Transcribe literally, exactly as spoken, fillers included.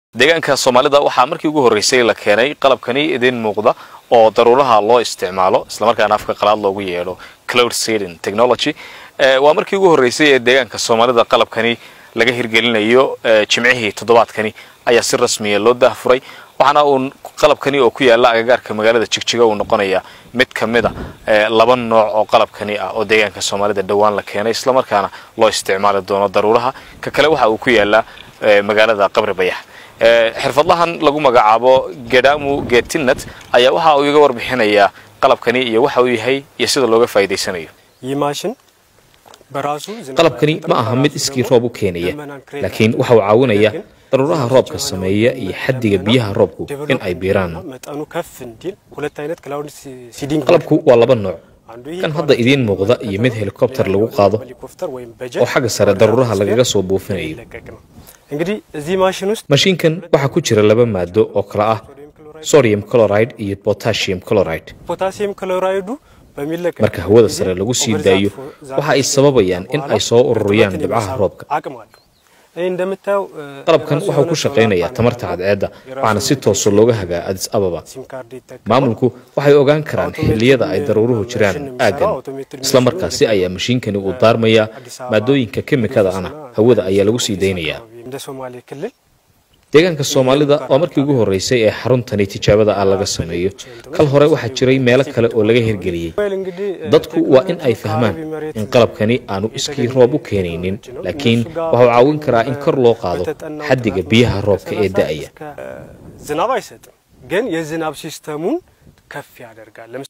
deegaanka Soomaalida waxa markii ugu horeysay la keenay qalabkani idin muuqda oo daruuraha loo isticmaalo isla markaana afka qalaad loogu yeero cloud seeding technology waa markii ugu horeysay ee deegaanka Soomaalida qalabkani laga hirgelinayo jimcihii toddobaadkani ayaa si rasmi ah loo daahfuray waxaana uu qalabkani oo ku yaala agagaarka magaalada Jigjiga uu noqonaya mid kamid ah laba nooc oo qalabkani ah oo deegaanka Soomaalida dhawaan la keenay isla markaana loo isticmaali doono daruuraha ka kale waxa uu ku yaala magaalada Qabri Bayax xirfadlahan lagu magacaabo Gedamu Getinat ayaa waxa uu iga warbixinaya qalabkani iyo waxa uu yahay iyo sida looga faa'iideysanayo yimaashin qalabkani ma aha mid iskii roob u keenaya laakiin waxa uu caawinaya daruuraha roobka sameeya iyo xaddiga biyaha roobku in ay biiraan qalabku waa laba nooc kan hadda idin muuqda iyo mid helicopter lagu qaado oo xagga sare daruuraha lagaga soo buufinayo mashiinkan waxa ku jira laba maado oo kala ah sodium chloride iyo potassium chloride marka hawada sare lagu sii daayo waxa ay sababayaan in ay soo ururiyaan dhibcaha roobka qalabkan waxa ku shaqeynaya tamarta cadceedda waxaana si toos ah looga hagaa Addis Ababa maamulku waxay ogaan karaan xilliyada ay daruuruhu jiraan aagan isla markaasi ayaa mashiinkani uu daarmaya maadooyinka kiimikada ana hawada ayaa lagu sii deynayaa deegaanka Soomaalida oo markii ugu horeysay ee xaruntani tijaabada ah laga sameeyo kal hore waxa jiray meelo kale oo laga hirgeliyay dadku waa in ay fahmaan in qalabkani aanu iskii roob u keenaynin laakiin waxa uu caawin karaa in kor loo qaado xaddiga biyaha roobka ee da'aya ዝናብ አይሰጥም ግን የዝናብ ሲስተሙን ከፍ ያደርጋል